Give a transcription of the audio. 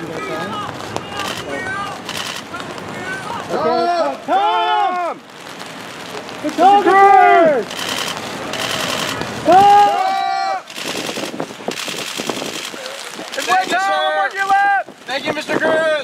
Tom! Photographers! Tom! Thank you, sir. On your left! Thank you, Mr. Cruz.